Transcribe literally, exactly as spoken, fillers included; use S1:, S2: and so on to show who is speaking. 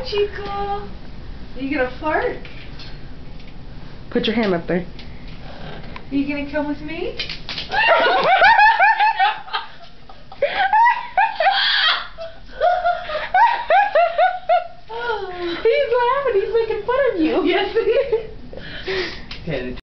S1: Chico. Are you gonna fart?
S2: Put your hand up there.
S1: Are you gonna come with me?